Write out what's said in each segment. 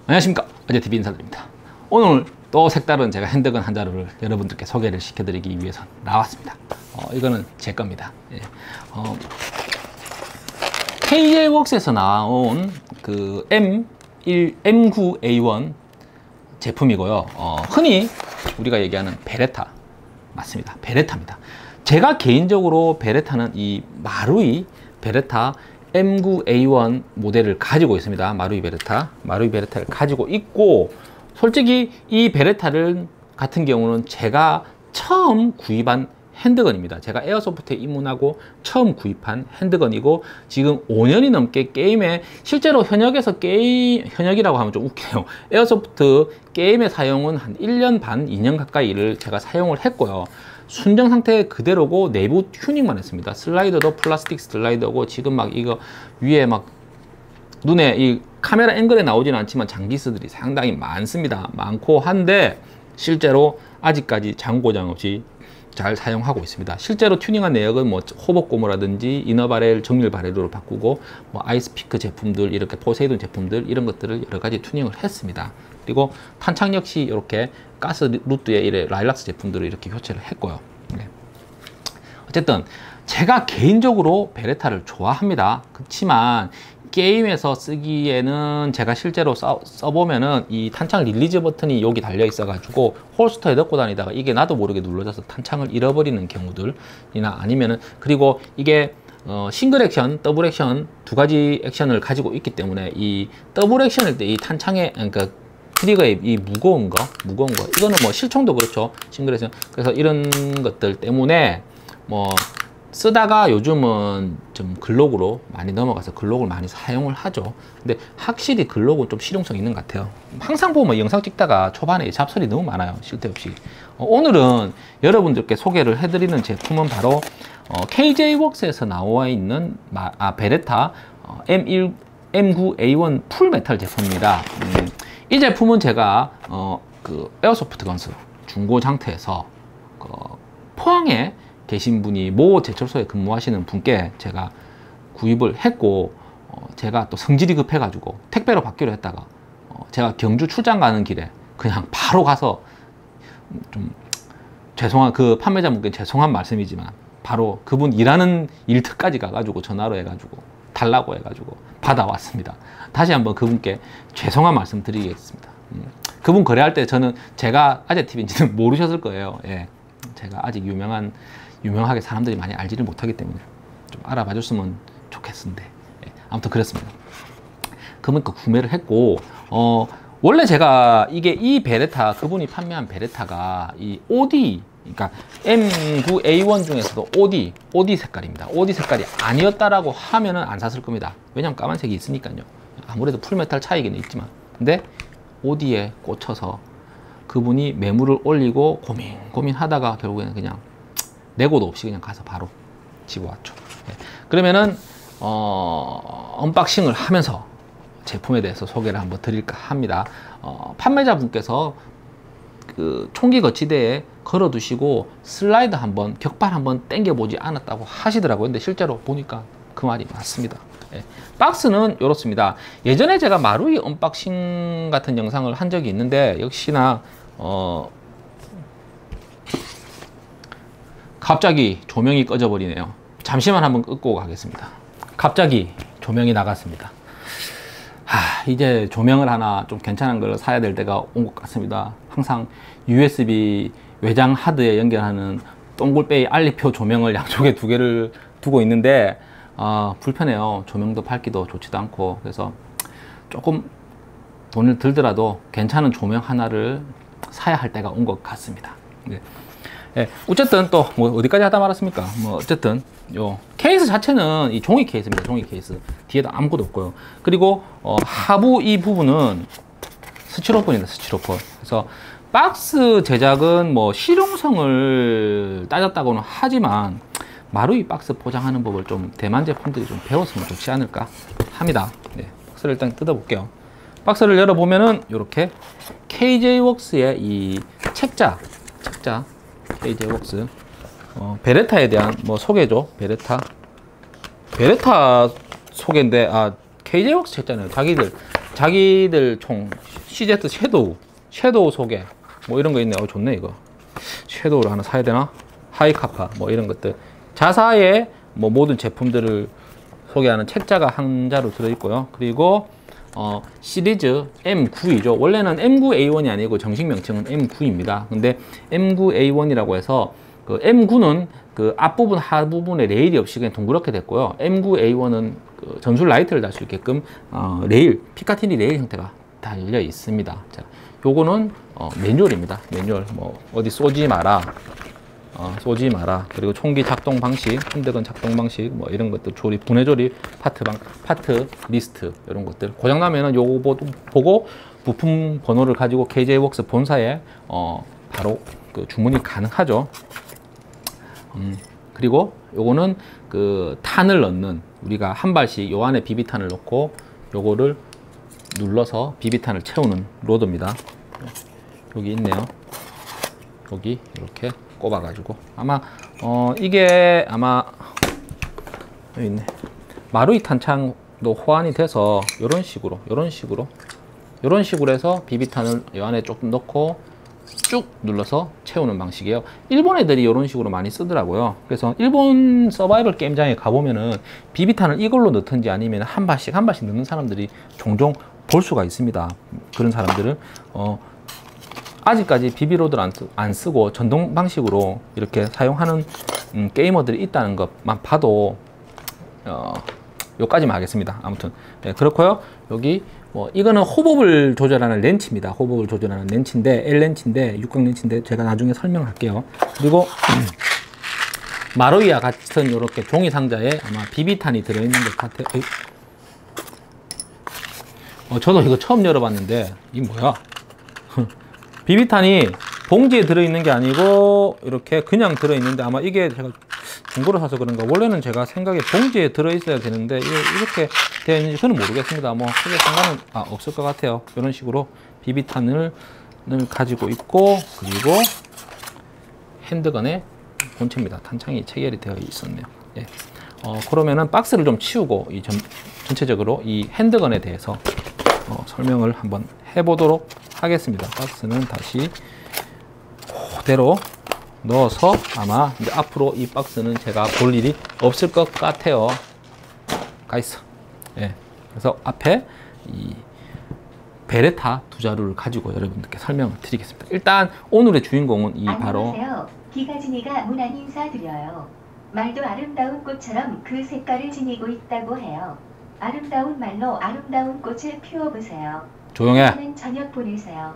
안녕하십니까, 어제TV 인사드립니다. 오늘 또 색다른 제가 핸드건 한 자루를 여러분들께 소개를 시켜드리기 위해서 나왔습니다. 이거는 제 겁니다. 예. KJ웍스에서 나온 그 M9A1 제품이고요. 흔히 우리가 얘기하는 베레타 맞습니다. 베레타입니다. 제가 개인적으로 베레타는 이 마루이 베레타 M9A1 모델을 가지고 있습니다. 마루이 베레타를 가지고 있고, 솔직히 이 베레타를 같은 경우는 제가 처음 구입한 핸드건입니다. 제가 에어소프트에 입문하고 처음 구입한 핸드건이고, 지금 5년이 넘게 게임에, 실제로 현역에서 현역이라고 하면 좀 웃겨요. 에어소프트 게임의 사용은 한 1년 반, 2년 가까이를 제가 사용을 했고요. 순정 상태 그대로고 내부 튜닝만 했습니다. 슬라이더도 플라스틱 슬라이더고, 지금 막 이거 위에 막 눈에 이 카메라 앵글에 나오지는 않지만 장기스들이 상당히 많고 한데, 실제로 아직까지 장고장 없이 잘 사용하고 있습니다. 실제로 튜닝한 내역은 뭐 호복 고무라든지 이너 바렐 정밀 바렐로 바꾸고, 뭐 아이스피크 제품들, 이렇게 포세이돈 제품들, 이런 것들을 여러 가지 튜닝을 했습니다. 그리고 탄창 역시 이렇게 가스 루트에 이래 라일락스 제품들을 이렇게 교체를 했고요. 네. 어쨌든 제가 개인적으로 베레타를 좋아합니다. 그렇지만 게임에서 쓰기에는 제가 실제로 써보면은 이 탄창 릴리즈 버튼이 여기 달려 있어 가지고 홀스터에 넣고 다니다가 이게 나도 모르게 눌러져서 탄창을 잃어버리는 경우들이나, 아니면은, 그리고 이게 싱글 액션, 더블 액션 두 가지 액션을 가지고 있기 때문에 이 더블 액션일 때 이 탄창의, 그러니까 트리거의 이 무거운 거 이거는 뭐 실총도 그렇죠, 싱글 액션. 그래서 이런 것들 때문에 뭐 쓰다가 요즘은 좀 글록으로 많이 넘어가서 글록을 많이 사용을 하죠. 근데 확실히 글록은 좀 실용성 있는 것 같아요. 항상 보면 영상 찍다가 초반에 잡설이 너무 많아요, 쓸데없이. 오늘은 여러분들께 소개를 해드리는 제품은 바로 KJ웍스에서 나와 있는 베레타 M9A1 풀메탈 제품입니다. 이 제품은 제가 그 에어소프트 건설 중고 상태에서 포항에 계신 분이 모 제철소에 근무하시는 분께 제가 구입을 했고, 제가 또 성질이 급해 가지고 택배로 받기로 했다가 제가 경주 출장 가는 길에 그냥 바로 가서, 좀 죄송한, 그 판매자분께 죄송한 말씀이지만 바로 그분 일하는 일터까지 가가지고 전화로 해가지고 달라고 해가지고 받아왔습니다. 다시 한번 그분께 죄송한 말씀 드리겠습니다. 그분 거래할 때 저는 제가 어제TV인지는 모르셨을 거예요. 예. 제가 아직 유명하게 사람들이 많이 알지를 못하기 때문에 좀 알아봐 줬으면 좋겠는데, 예. 아무튼 그렇습니다. 그분 거 구매를 했고, 원래 제가 이 베레타, 그분이 판매한 베레타가 이 OD, 그러니까 M9A1 중에서도 OD 색깔입니다. OD 색깔이 아니었다라고 하면은 안 샀을 겁니다. 왜냐면 까만색이 있으니까요. 아무래도 풀메탈 차이긴 있지만, 근데 OD에 꽂혀서 그분이 매물을 올리고 고민하다가 결국에는 그냥 내고도 없이 그냥 가서 바로 집어왔죠. 네. 그러면은 언박싱을 하면서 제품에 대해서 소개를 한번 드릴까 합니다. 판매자분께서 그 총기 거치대에 걸어 두시고 슬라이드 한번, 격발 한번 당겨보지 않았다고 하시더라고요. 근데 실제로 보니까 그 말이 맞습니다. 예. 박스는 이렇습니다. 예전에 제가 마루이 언박싱 같은 영상을 한 적이 있는데, 역시나 갑자기 조명이 꺼져 버리네요. 잠시만 한번 끄고 가겠습니다. 갑자기 조명이 나갔습니다. 이제 조명을 하나 좀 괜찮은 걸 사야 될 때가 온 것 같습니다. 항상 USB 외장 하드에 연결하는 동글배기 알리표 조명을 양쪽에 두 개를 두고 있는데, 불편해요. 조명도 밝기도 좋지도 않고. 그래서 조금 돈을 들더라도 괜찮은 조명 하나를 사야 할 때가 온 것 같습니다. 네. 예, 어쨌든 또 뭐 어디까지 하다 말았습니까? 뭐 어쨌든 요 케이스 자체는 이 종이 케이스입니다. 종이 케이스. 뒤에도 아무것도 없고요. 그리고 하부 이 부분은 스티로폼입니다. 스티로폼. 그래서 박스 제작은 뭐 실용성을 따졌다고는 하지만 마루이 박스 포장하는 법을 좀 대만 제품들이 좀 배웠으면 좋지 않을까 합니다. 네, 박스를 일단 뜯어볼게요. 박스를 열어보면은 이렇게 KJ웍스의 이 책자 KJ웍스 베레타에 대한 뭐 소개죠. 베레타 소개인데, KJ웍스 했잖아요. 자기들 총 CZ 섀도우 소개 뭐 이런 거 있네. 좋네 이거. 섀도우를 하나 사야 되나? 하이카파 뭐 이런 것들. 자사의 뭐 모든 제품들을 소개하는 책자가 한 자로 들어있고요. 그리고 시리즈 M9이죠. 원래는 M9A1이 아니고 정식 명칭은 M9입니다. 근데 M9A1이라고 해서 그 M9는 그 앞부분 하부분에 레일이 없이 그냥 둥그렇게 됐고요. M9A1은 그 전술 라이트를 달 수 있게끔 레일, 피카티니 레일 형태가 달려 있습니다. 자, 요거는 매뉴얼입니다. 매뉴얼. 뭐 어디 쏘지 마라. 쏘지 마라. 그리고 총기 작동 방식, 핸드건 작동 방식, 뭐 이런 것들, 조립, 분해 조립, 파트 리스트, 이런 것들. 고장나면은 요거 보고 부품 번호를 가지고 KJ웍스 본사에 바로 그 주문이 가능하죠. 그리고 요거는 그 탄을 넣는, 우리가 한 발씩 요 안에 비비탄을 넣고 요거를 눌러서 비비탄을 채우는 로드입니다. 여기 있네요. 여기 이렇게 꼽아가지고 아마 이게 아마 여기 있네. 마루이 탄창도 호환이 돼서 이런 식으로 해서 비비탄을 이 안에 조금 넣고 쭉 눌러서 채우는 방식이에요. 일본 애들이 이런 식으로 많이 쓰더라고요. 그래서 일본 서바이벌 게임장에 가보면은 비비탄을 이걸로 넣든지 아니면 한 발씩 넣는 사람들이 종종 볼 수가 있습니다. 그런 사람들은 아직까지 비비로드를 안 쓰고 전동 방식으로 이렇게 사용하는 게이머들이 있다는 것만 봐도 여기까지만 하겠습니다. 아무튼 네, 그렇고요. 여기 뭐 이거는 호법을 조절하는 렌치입니다. 호법을 조절하는 렌치인데 L렌치인데 육각 렌치인데 제가 나중에 설명할게요. 그리고 마루이와 같은 이렇게 종이 상자에 아마 비비탄이 들어있는 것 같아요. 저도 이거 처음 열어봤는데 이게 뭐야? 비비탄이 봉지에 들어있는 게 아니고 이렇게 그냥 들어있는데 아마 이게 제가 중고로 사서 그런가 원래는 제가 생각에 봉지에 들어있어야 되는데 이렇게 되어 있는지 저는 모르겠습니다. 뭐 크게 상관은 없을 것 같아요. 이런 식으로 비비탄을 가지고 있고 그리고 핸드건의 본체입니다. 탄창이 체결이 되어 있었네요. 예. 그러면은 박스를 좀 치우고 전체적으로 이 핸드건에 대해서 설명을 한번 해보도록 하겠습니다. 박스는 다시 그대로 넣어서 아마 이제 앞으로 이 박스는 제가 볼 일이 없을 것 같아요. 가있어. 예. 그래서 앞에 이 베레타 두 자루를 가지고 여러분들께 설명을 드리겠습니다. 일단 오늘의 주인공은 이 바로 안녕하세요. 기가진이가 문안 인사드려요. 말도 아름다운 꽃처럼 그 색깔을 지니고 있다고 해요. 아름다운 말로 아름다운 꽃을 피워보세요. 조용해. 저녁 보내세요.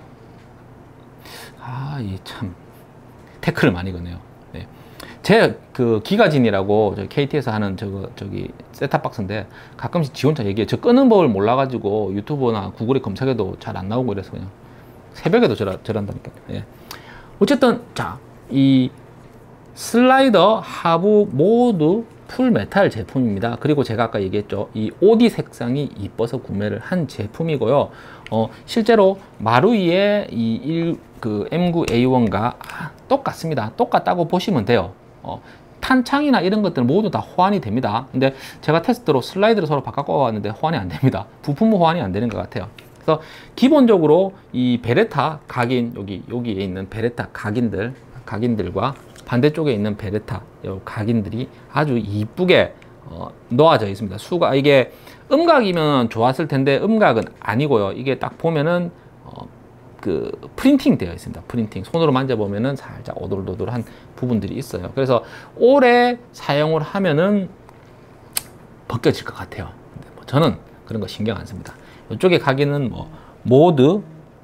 이 참 태클을 많이 거네요. 네. 제 그 기가진이라고 KT에서 하는 저기 셋탑박스인데 가끔씩 지 혼자 얘기해. 저 끄는 법을 몰라가지고 유튜브나 구글에 검색해도 잘 안 나오고 이래서 그냥 새벽에도 저런다니까요. 예. 어쨌든 자, 이 슬라이더 하부 모두 풀메탈 제품입니다. 그리고 제가 아까 얘기했죠. 이 OD 색상이 이뻐서 구매를 한 제품이고요. 실제로 마루이의 그 M9A1과 똑같습니다. 똑같다고 보시면 돼요. 탄창이나 이런 것들은 모두 다 호환이 됩니다. 근데 제가 테스트로 슬라이드를 서로 바꿔 왔는데 호환이 안 됩니다. 부품 호환이 안 되는 것 같아요. 그래서 기본적으로 이 베레타 각인 여기에 있는 베레타 각인들과 반대쪽에 있는 베레타 각인들이 아주 이쁘게 놓아져 있습니다. 수가 이게 음각이면 좋았을 텐데 음각은 아니고요. 이게 딱 보면은 그 프린팅 되어 있습니다. 프린팅 손으로 만져보면은 살짝 오돌도돌한 부분들이 있어요. 그래서 오래 사용을 하면은 벗겨질 것 같아요. 근데 뭐 저는 그런 거 신경 안 씁니다. 이쪽에 각인은 뭐 모드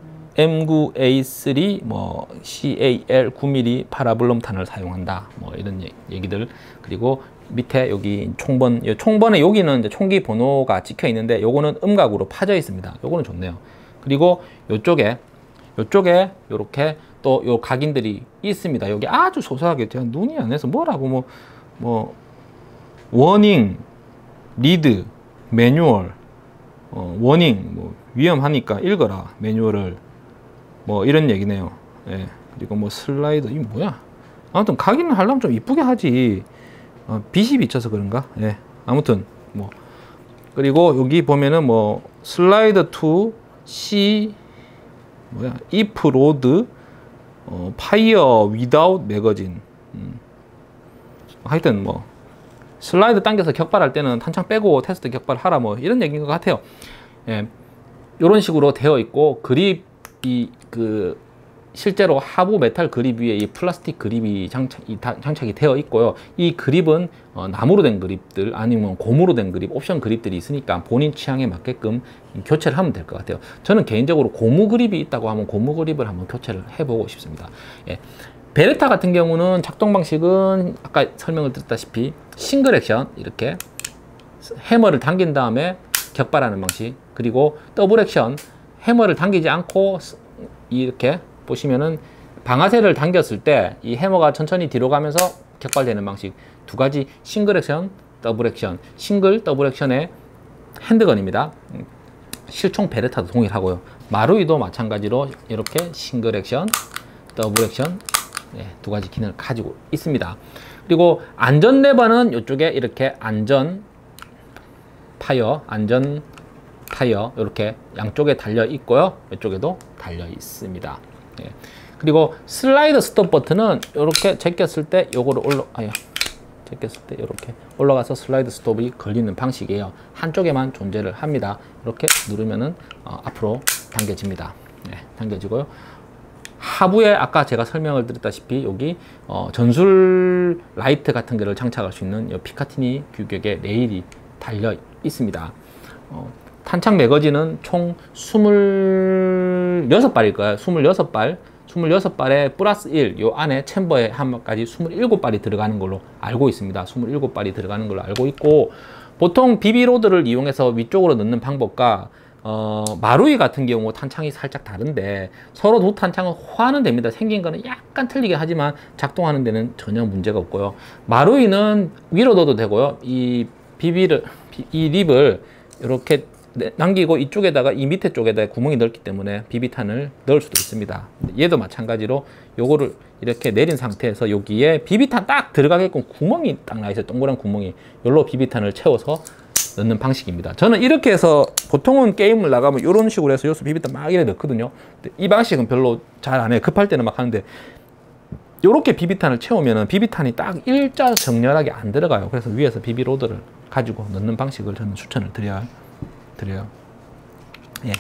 M9A3 뭐 CAL 9mm 파라블럼탄을 사용한다. 뭐 이런 얘기들. 그리고 밑에 여기 총번에 여기는 이제 총기 번호가 찍혀 있는데 요거는 음각으로 파져 있습니다. 요거는 좋네요. 그리고 요쪽에 요렇게 또 요 각인들이 있습니다. 여기 아주 소소하게 제가 눈이 안 해서 뭐라고 뭐 워닝, 리드, 매뉴얼, 워닝, 뭐 위험하니까 읽어라 매뉴얼을 뭐 이런 얘기네요. 예. 그리고 뭐 슬라이더 이게 뭐야? 아무튼 각인을 하려면 좀 이쁘게 하지. 빛이 비쳐서 그런가? 예. 아무튼 뭐 그리고 여기 보면은 뭐 슬라이더 2 C 뭐야, if load fire without magazine. 하여튼 뭐 슬라이드 당겨서 격발할 때는 탄창 빼고 테스트 격발하라 뭐 이런 얘기인 것 같아요. 예, 이런 식으로 되어 있고, 그립이 실제로 하부 메탈 그립 위에 이 플라스틱 그립이 장착이 되어 있고요. 이 그립은 나무로 된 그립들 아니면 고무로 된 그립, 옵션 그립들이 있으니까 본인 취향에 맞게끔 교체를 하면 될 것 같아요. 저는 개인적으로 고무 그립이 있다고 하면 고무 그립을 한번 교체를 해보고 싶습니다. 예. 베레타 같은 경우는 작동 방식은 아까 설명을 드렸다시피 싱글 액션, 이렇게 해머를 당긴 다음에 격발하는 방식, 그리고 더블 액션, 해머를 당기지 않고 이렇게 보시면은 방아쇠를 당겼을 때 이 해머가 천천히 뒤로 가면서 격발되는 방식, 두 가지 싱글 액션, 더블 액션, 싱글, 더블 액션의 핸드건입니다. 실총 베레타도 동일하고요. 마루이도 마찬가지로 이렇게 싱글 액션, 더블 액션, 네, 두 가지 기능을 가지고 있습니다. 그리고 안전 레버는 이쪽에 이렇게 안전 타이어 이렇게 양쪽에 달려 있고요. 이쪽에도 달려 있습니다. 예. 그리고 슬라이드 스톱 버튼은 이렇게 제꼈을 때 요거를 제꼈을 때 이렇게 올라가서 슬라이드 스톱이 걸리는 방식이에요. 한쪽에만 존재를 합니다. 이렇게 누르면은 앞으로 당겨집니다. 네, 당겨지고요. 하부에 아까 제가 설명을 드렸다시피 여기 전술 라이트 같은 거를 장착할 수 있는 피카티니 규격의 레일이 달려 있습니다. 탄창 매거진은 총 26발일 거예요. 26발에 플러스 1, 요 안에 챔버에 한까지 27발이 들어가는 걸로 알고 있습니다. 27발이 들어가는 걸로 알고 있고, 보통 비비로드를 이용해서 위쪽으로 넣는 방법과 마루이 같은 경우 탄창이 살짝 다른데, 서로 두 탄창은 호환은 됩니다. 생긴 거는 약간 틀리게 하지만 작동하는 데는 전혀 문제가 없고요. 마루이는 위로 넣어도 되고요. 이 립을 이렇게 남기고 이쪽에다가 이 밑에 쪽에다 구멍이 넓기 때문에 비비탄을 넣을 수도 있습니다. 얘도 마찬가지로 요거를 이렇게 내린 상태에서 여기에 비비탄 딱 들어가게끔 구멍이 딱 나 있어요. 동그란 구멍이. 요로 비비탄을 채워서 넣는 방식입니다. 저는 이렇게 해서 보통은 게임을 나가면 이런 식으로 해서 요수 비비탄 막 이렇게 넣거든요. 근데 이 방식은 별로 잘 안 해요. 급할 때는 막 하는데, 요렇게 비비탄을 채우면은 비비탄이 딱 일자 정렬하게 안 들어가요. 그래서 위에서 비비로드를 가지고 넣는 방식을 저는 추천을 드려요. 예.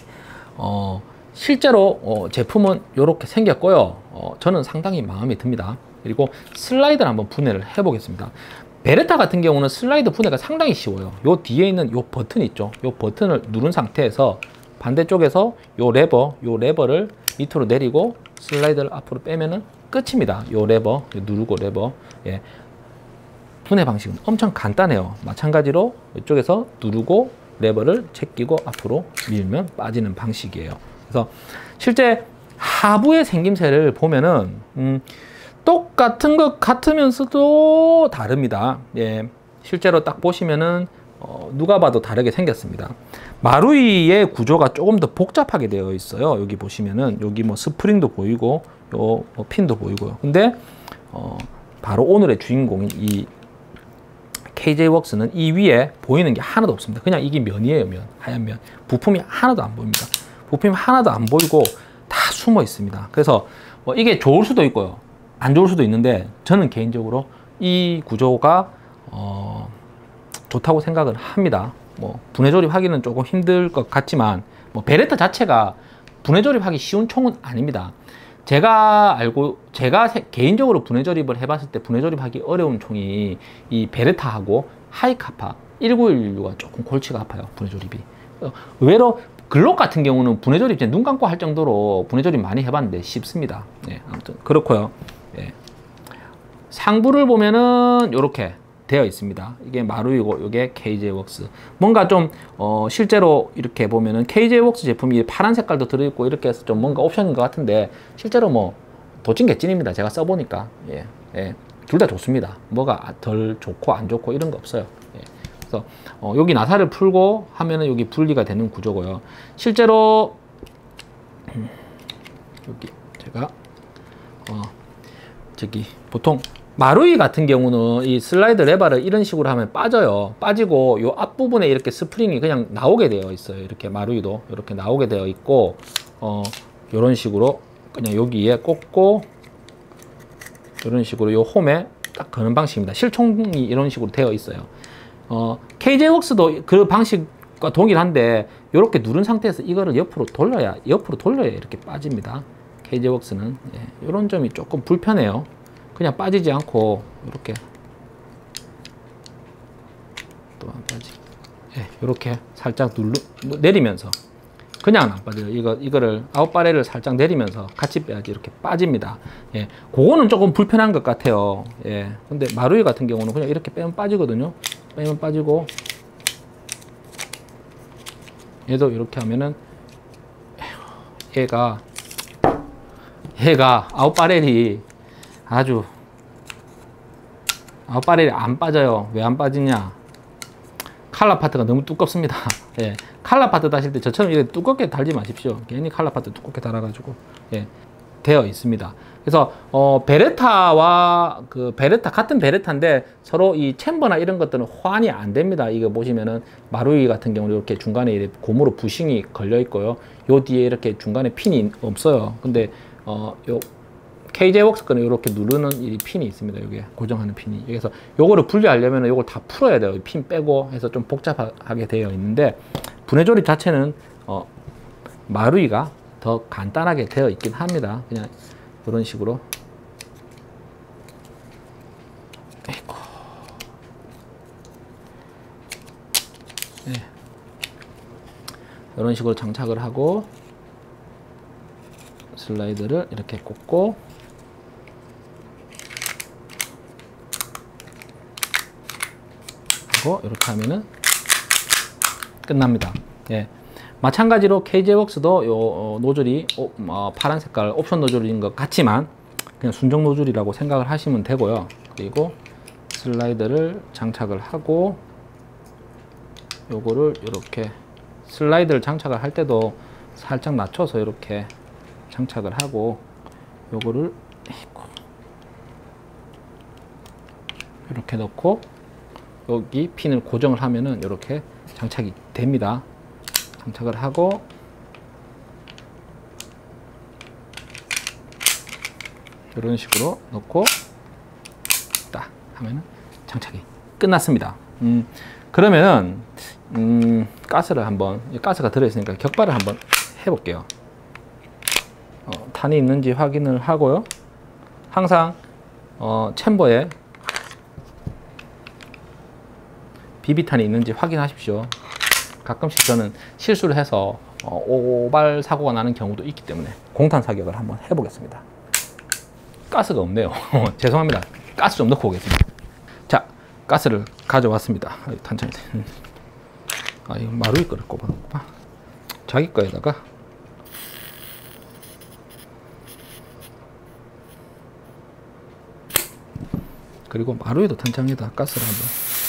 실제로 제품은 이렇게 생겼고요. 저는 상당히 마음에 듭니다. 그리고 슬라이드를 한번 분해를 해 보겠습니다. 베레타 같은 경우는 슬라이드 분해가 상당히 쉬워요. 요 뒤에 있는 요 버튼 있죠. 요 버튼을 누른 상태에서 반대쪽에서 요 레버를 밑으로 내리고 슬라이드를 앞으로 빼면은 끝입니다. 요 레버 누르고 레버. 예. 분해 방식은 엄청 간단해요. 마찬가지로 이쪽에서 누르고 레버를 제끼고 앞으로 밀면 빠지는 방식이에요. 그래서 실제 하부의 생김새를 보면은 똑같은 것 같으면서도 다릅니다. 예, 실제로 딱 보시면은 누가 봐도 다르게 생겼습니다. 마루이의 구조가 조금 더 복잡하게 되어 있어요. 여기 보시면은 여기 뭐 스프링도 보이고 요 뭐 핀도 보이고요. 근데 바로 오늘의 주인공인 이 KJ웍스는 이 위에 보이는 게 하나도 없습니다. 그냥 이게 면이에요, 면. 하얀 면. 부품이 하나도 안 보입니다. 부품이 하나도 안 보이고 다 숨어 있습니다. 그래서 이게 좋을 수도 있고요. 안 좋을 수도 있는데, 저는 개인적으로 이 구조가 좋다고 생각을 합니다. 뭐 분해 조립하기는 조금 힘들 것 같지만, 뭐 베레타 자체가 분해 조립하기 쉬운 총은 아닙니다. 제가 개인적으로 분해 조립을 해봤을 때 분해 조립하기 어려운 총이 이 베레타하고 하이카파 1916가 조금 골치가 아파요. 분해 조립이. 의외로 글록 같은 경우는 분해 조립 눈 감고 할 정도로 분해 조립 많이 해봤는데 쉽습니다. 예, 아무튼 그렇고요. 예. 상부를 보면은 이렇게 되어 있습니다. 이게 마루이고 이게 KJ웍스. 뭔가 좀 실제로 이렇게 보면은 KJ웍스 제품이 파란 색깔도 들어있고 이렇게 해서 좀 뭔가 옵션인 것 같은데, 실제로 뭐 도찐개찐입니다. 제가 써보니까. 예, 예. 둘 다 좋습니다. 뭐가 덜 좋고 안 좋고 이런 거 없어요. 예. 그래서 여기 나사를 풀고 하면은 여기 분리가 되는 구조고요. 실제로 여기 제가 저기 보통 마루이 같은 경우는 이 슬라이드 레버를 이런 식으로 하면 빠져요. 빠지고 이 앞부분에 이렇게 스프링이 그냥 나오게 되어 있어요. 이렇게 마루이도 이렇게 나오게 되어 있고 이런 식으로 그냥 여기에 꽂고 이런 식으로 요 홈에 딱 거는 방식입니다. 실총이 이런 식으로 되어 있어요. KJ웍스도 그 방식과 동일한데 이렇게 누른 상태에서 이거를 옆으로 돌려야 이렇게 빠집니다. KJ웍스는 이런 점이 조금 불편해요. 그냥 빠지지 않고 이렇게 또 안 빠지. 이렇게 살짝 내리면서 그냥 안 빠져요. 이거를 아웃바렐을 살짝 내리면서 같이 빼야지 이렇게 빠집니다. 그거는 조금 불편한 것 같아요. 근데 마루이 같은 경우는 그냥 이렇게 빼면 빠지거든요. 빼면 빠지고 얘도 이렇게 하면은 얘가 아웃바렐이 아웃바렐이 안 빠져요. 왜 안 빠지냐? 칼라 파트가 너무 두껍습니다. 칼라 파트 다실 때 저처럼 이렇게 두껍게 달지 마십시오. 괜히 칼라 파트 두껍게 달아가지고 되어 있습니다. 그래서 베레타와 같은 베레타인데 서로 이 챔버나 이런 것들은 호환이 안 됩니다. 이거 보시면은 마루이 같은 경우는 이렇게 중간에 이렇게 고무로 부싱이 걸려 있고요. 요 뒤에 이렇게 중간에 핀이 없어요. 근데 요 KJ웍스 거는 이렇게 누르는 이 핀이 있습니다. 여기에 고정하는 핀이. 그래서 요거를 분리하려면 요걸 다 풀어야 돼요. 핀 빼고 해서 좀 복잡하게 되어 있는데 분해 조립 자체는 마루이가 더 간단하게 되어 있긴 합니다. 그냥 이런 식으로 이런 식으로 장착을 하고 슬라이드를 이렇게 꽂고 이렇게 하면은 끝납니다. 마찬가지로 KJ웍스도 요 노즐이 파란 색깔 옵션 노즐인 것 같지만 그냥 순정 노즐이라고 생각을 하시면 되고요. 그리고 슬라이드를 장착을 하고 요거를 이렇게 슬라이드를 장착을 할 때도 살짝 낮춰서 이렇게 장착을 하고 요거를 이렇게 넣고 여기 핀을 고정을 하면은 이렇게 장착이 됩니다. 장착을 하고 이런 식으로 넣고 딱 하면은 장착이 끝났습니다. 그러면은 가스를 한번 가스가 들어있으니까 격발을 한번 해볼게요. 탄이 있는지 확인을 하고요. 항상 챔버에 비비탄이 있는지 확인하십시오. 가끔씩 저는 실수를 해서 오발 사고가 나는 경우도 있기 때문에 공탄 사격을 한번 해보겠습니다. 가스가 없네요. 죄송합니다. 가스 좀 넣고 오겠습니다. 자, 가스를 가져왔습니다. 탄창이 이거 마루이 거를 꼽아놓구나. 자기 거에다가 그리고 마루이도 탄창에다 가스를 한번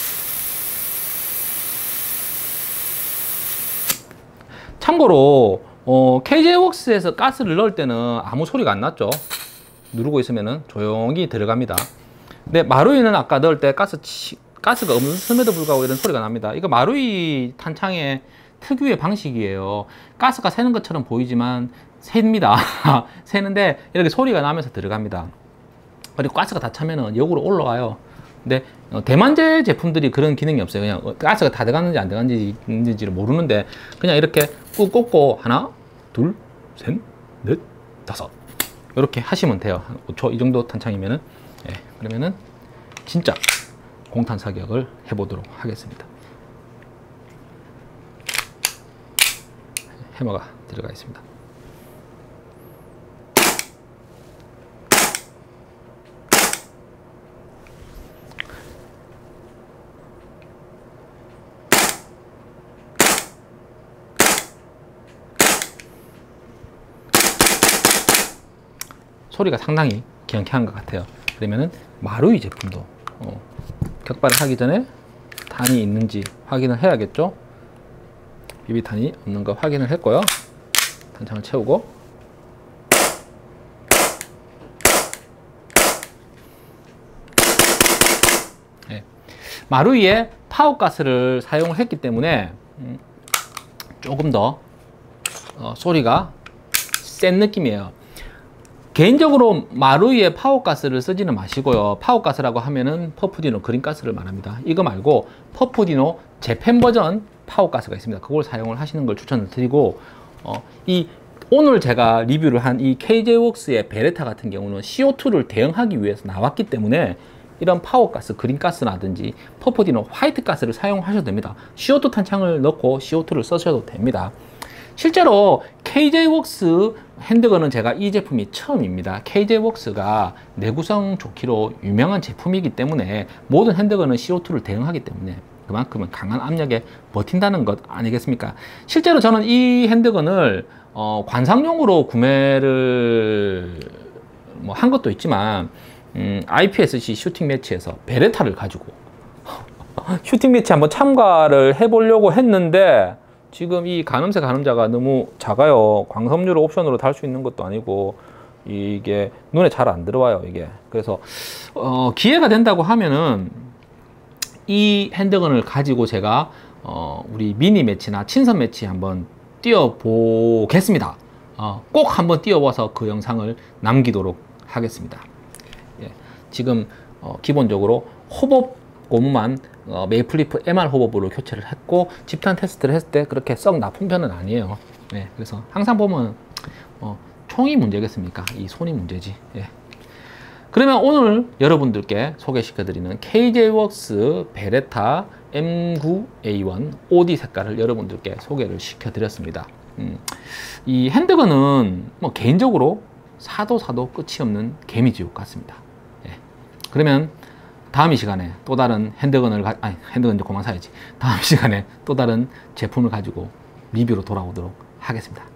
참고로 KJ웍스에서 가스를 넣을 때는 아무 소리가 안 났죠. 누르고 있으면은 조용히 들어갑니다. 근데 마루이는 아까 넣을 때 가스가 없음에도 불구하고 이런 소리가 납니다. 이거 마루이 탄창의 특유의 방식이에요. 가스가 새는 것처럼 보이지만 셉니다. 새는데 이렇게 소리가 나면서 들어갑니다. 그리고 가스가 다 차면은 역으로 올라가요. 근데 대만제 제품들이 그런 기능이 없어요. 그냥 가스가 다 들어갔는지 안 들어갔는지를 모르는데 그냥 이렇게 꾹 꽂고 하나, 둘, 셋, 넷, 다섯 이렇게 하시면 돼요. 한 5초 이 정도 탄창이면은 그러면은 진짜 공탄 사격을 해보도록 하겠습니다. 해머가 들어가 있습니다. 소리가 상당히 경쾌한 것 같아요. 그러면은 마루이 제품도 격발을 하기 전에 탄이 있는지 확인을 해야겠죠. 비비탄이 없는 거 확인을 했고요. 탄창을 채우고 마루이에 파워가스를 사용을 했기 때문에 조금 더 소리가 센 느낌이에요. 개인적으로 마루이의 파워가스를 쓰지는 마시고요. 파워가스라고 하면은 퍼프디노 그린가스를 말합니다. 이거 말고 퍼프디노 재팬 버전 파워가스가 있습니다. 그걸 사용을 하시는 걸 추천을 드리고, 오늘 제가 리뷰를 한 이 KJ웍스의 베레타 같은 경우는 CO2를 대응하기 위해서 나왔기 때문에 이런 파워가스, 그린가스라든지 퍼프디노 화이트가스를 사용하셔도 됩니다. CO2 탄창을 넣고 CO2를 쓰셔도 됩니다. 실제로 KJ웍스 핸드건은 제가 이 제품이 처음입니다. KJ웍스가 내구성 좋기로 유명한 제품이기 때문에 모든 핸드건은 CO2를 대응하기 때문에 그만큼은 강한 압력에 버틴다는 것 아니겠습니까? 실제로 저는 이 핸드건을 관상용으로 구매를 한 것도 있지만 IPSC 슈팅 매치에서 베레타를 가지고 슈팅 매치 한번 참가를 해보려고 했는데 지금 이 가늠쇠 가늠자가 너무 작아요. 광섬유를 옵션으로 달 수 있는 것도 아니고 이게 눈에 잘 안 들어와요. 이게 그래서 기회가 된다고 하면은 이 핸드건을 가지고 제가 우리 미니 매치나 친선 매치 한번 뛰어 보겠습니다. 꼭 한번 뛰어봐서 그 영상을 남기도록 하겠습니다. 예, 지금 기본적으로 호법 고무만 메이플리프 MR 호법으로 교체를 했고 집탄 테스트를 했을 때 그렇게 썩 나쁜 편은 아니에요. 네, 그래서 항상 보면 총이 문제겠습니까? 이 손이 문제지. 예. 그러면 오늘 여러분들께 소개시켜드리는 KJ웍스 베레타 M9A1 OD 색깔을 여러분들께 소개를 시켜드렸습니다. 이 핸드건은 개인적으로 사도 끝이 없는 개미지옥 같습니다. 예. 그러면 다음 이 시간에 또 다른 핸드건을 핸드건 이제 그만 사야지. 다음 시간에 또 다른 제품을 가지고 리뷰로 돌아오도록 하겠습니다.